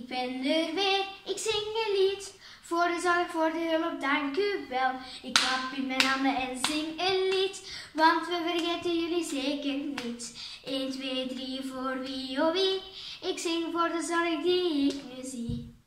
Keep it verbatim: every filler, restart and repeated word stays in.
ben er weer, ik zing een lied. Voor de zorg, voor de hulp, dank u wel. Ik klap in mijn handen en zing een lied. Want we vergeten jullie zeker niet. één, twee, drie, voor wie, oh wie. Ik zing voor de zorg die ik nu zie.